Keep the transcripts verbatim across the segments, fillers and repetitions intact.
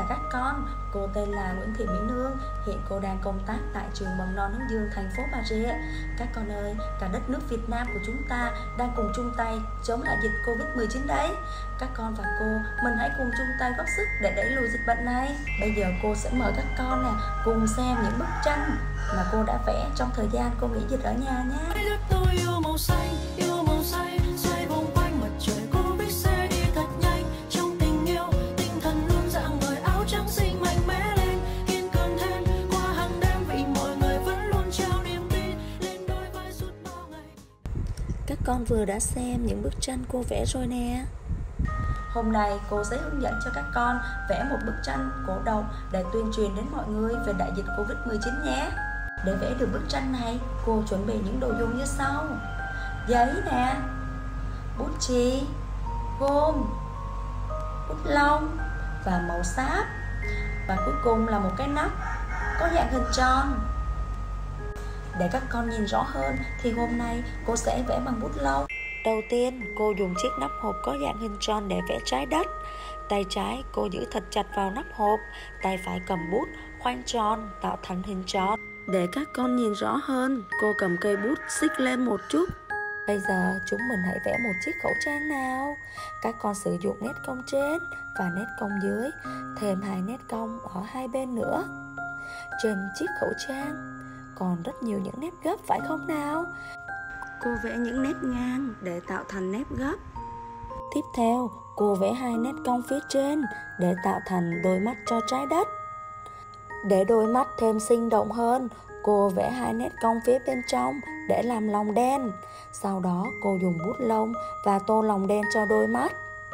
các con, cô tên là Nguyễn Thị Mỹ Nương. Hiện cô đang công tác tại trường mầm non Hướng Dương, thành phố Bà Rịa. Các con ơi, cả đất nước Việt Nam của chúng ta đang cùng chung tay chống lại dịch Covid mười chín đấy. Các con và cô, mình hãy cùng chung tay góp sức để đẩy lùi dịch bệnh này. Bây giờ cô sẽ mời các con nè cùng xem những bức tranh mà cô đã vẽ trong thời gian cô nghỉ dịch ở nhà nhé. Tôi yêu màu xanh, yêu màu xanh, xoay vòng quanh mặt trời Covid sẽ đi thật nhanh. Trong tình yêu, tinh thần luôn rạng ngời, áo trắng xinh mạnh mẽ lên, kiên cường thêm qua hàng đêm vì mọi người vẫn luôn trao niềm tin lên đôi vai suốt bao ngày. Các con vừa đã xem những bức tranh cô vẽ rồi nè. Hôm nay cô sẽ hướng dẫn cho các con vẽ một bức tranh cổ động để tuyên truyền đến mọi người về đại dịch Covid mười chín nhé. Để vẽ được bức tranh này, cô chuẩn bị những đồ dùng như sau: giấy nè, bút chì, gôm, bút lông và màu sáp. Và cuối cùng là một cái nắp có dạng hình tròn. Để các con nhìn rõ hơn thì hôm nay cô sẽ vẽ bằng bút lông. Đầu tiên, cô dùng chiếc nắp hộp có dạng hình tròn để vẽ trái đất. Tay trái cô giữ thật chặt vào nắp hộp, tay phải cầm bút khoanh tròn tạo thành hình tròn. Để các con nhìn rõ hơn, cô cầm cây bút xích lên một chút. Bây giờ chúng mình hãy vẽ một chiếc khẩu trang nào. Các con sử dụng nét cong trên và nét cong dưới, thêm hai nét cong ở hai bên nữa. Trên chiếc khẩu trang còn rất nhiều những nét gấp phải không nào? Cô vẽ những nét ngang để tạo thành nét gấp. Tiếp theo, cô vẽ hai nét cong phía trên để tạo thành đôi mắt cho trái đất. Để đôi mắt thêm sinh động hơn, cô vẽ hai nét cong phía bên trong để làm lòng đen. Sau đó cô dùng bút lông và tô lòng đen cho đôi mắt.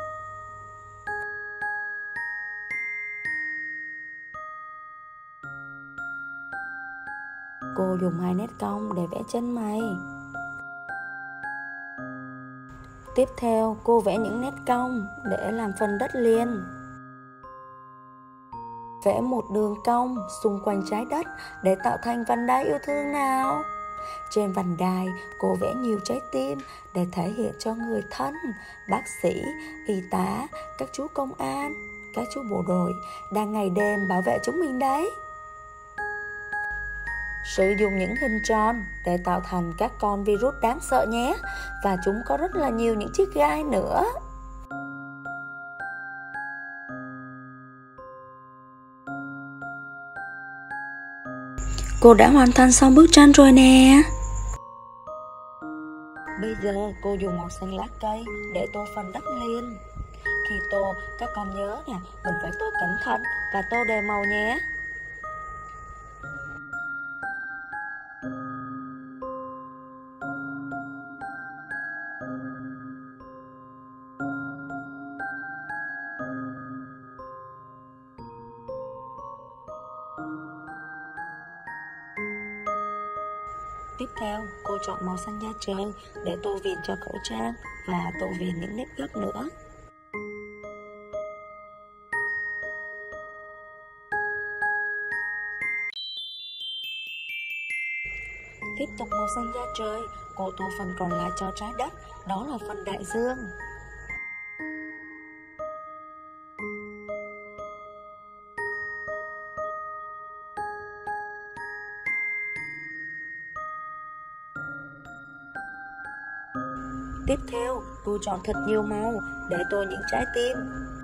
Cô dùng hai nét cong để vẽ chân mày. Tiếp theo, cô vẽ những nét cong để làm phần đất liền. Vẽ một đường cong xung quanh trái đất để tạo thành vành đai yêu thương nào. Trên vành đai, cô vẽ nhiều trái tim để thể hiện cho người thân, bác sĩ, y tá, các chú công an, các chú bộ đội đang ngày đêm bảo vệ chúng mình đấy. Sử dụng những hình tròn để tạo thành các con virus đáng sợ nhé. Và chúng có rất là nhiều những chiếc gai nữa. Cô đã hoàn thành xong bức tranh rồi nè. Bây giờ cô dùng màu xanh lá cây để tô phần đất liền. Khi tô, các con nhớ nè, mình phải tô cẩn thận và tô đều màu nhé. Tiếp theo, cô chọn màu xanh da trời để tô viền cho khẩu trang và tô viền những nếp gấp nữa. Tiếp tục màu xanh da trời, cô tô phần còn lại cho trái đất, đó là phần đại dương. Tiếp theo, cô chọn thật nhiều màu để tô những trái tim.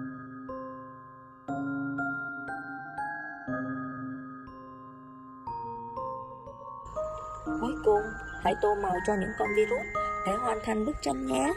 Cuối cùng, hãy tô màu cho những con virus để hoàn thành bức tranh nhé.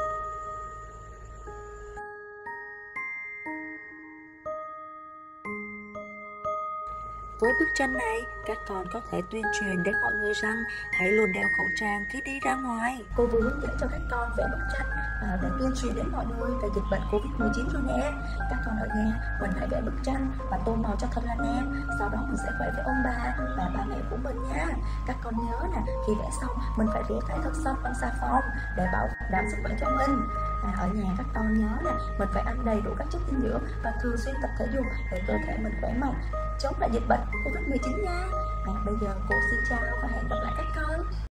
Với bức tranh này, các con có thể tuyên truyền đến mọi người rằng hãy luôn đeo khẩu trang khi đi ra ngoài. Cô vừa hướng dẫn cho các con vẽ bức tranh à, để tuyên truyền đến mọi người về dịch bệnh Covid mười chín rồi nè. Các con ở nhà, mình hãy vẽ bức tranh và tô màu cho thật là đẹp. Sau đó mình sẽ vẽ với ông bà và ba mẹ của mình nha. Các con nhớ nè, khi vẽ xong mình phải rửa tay thật sạch bằng xà phòng để bảo đảm sức khỏe cho mình. À, ở nhà các con nhớ nè, mình phải ăn đầy đủ các chất dinh dưỡng và thường xuyên tập thể dục để cơ thể mình khỏe mạnh, chống lại dịch bệnh Covid mười chín nha. À, bây giờ cô xin chào và hẹn gặp lại các con.